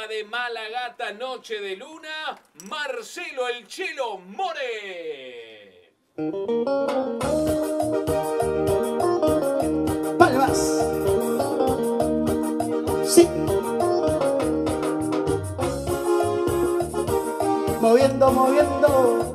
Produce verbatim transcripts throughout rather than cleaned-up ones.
tema de Malagata, Noche de Luna, Marcelo el Chelo More. Palmas. Sí. Moviendo, moviendo.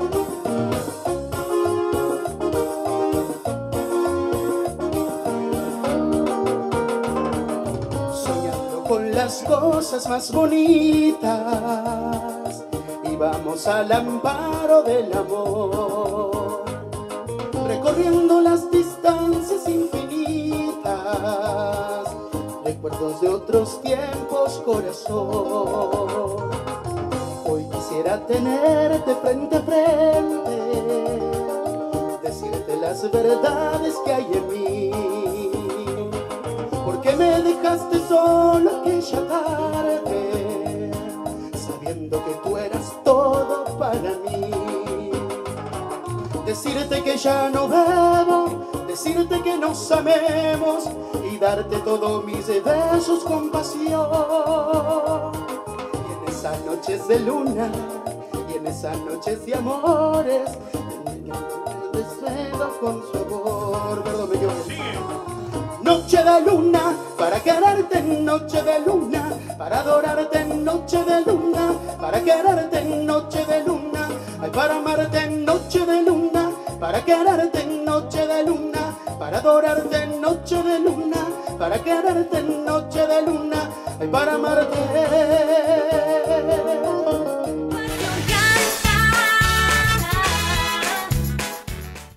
Soñando con las cosas más bonitas y vamos al amparo del amor, recorriendo las distancias infinitas, recuerdos de otros tiempos, corazón. Hoy quisiera tenerte frente a frente, decirte las verdades que hay en mí. ¿Por qué me dejaste solo aquella tarde, sabiendo que tú eras todo para mí? Decirte que ya no bebo, decirte que nos amemos y darte todos mis besos con pasión. Y en esas noches de luna, y en esas noches de amores, te deseo con su amor. Perdón, me equivoqué. Noche de luna, para quererte, noche de luna, para adorarte, noche de luna, para quererte, noche de luna, ay, para amarte, noche de luna, para quererte, noche de luna, para adorarte, noche de luna, para quererte, noche de luna, ay, para amarte.